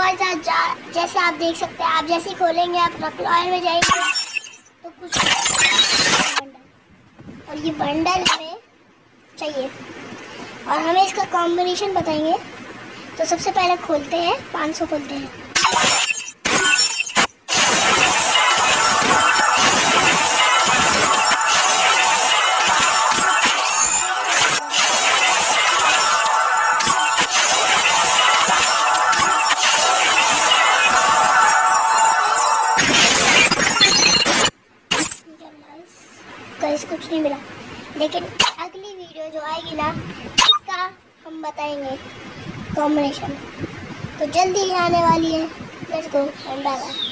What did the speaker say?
Guys जैसे आप देख सकते हैं, आप जैसे ही खोलेंगे आप रॉयल में जाएंगे तो कुछ बंडल, और ये बंडल हमें चाहिए और हमें इसका कॉम्बिनेशन बताएंगे। तो सबसे पहले खोलते हैं, 500 खोलते हैं। गाइस कुछ नहीं मिला, लेकिन अगली वीडियो जो आएगी ना इसका हम बताएंगे कॉम्बिनेशन, तो जल्दी ही आने वाली है। Let's go and bye bye.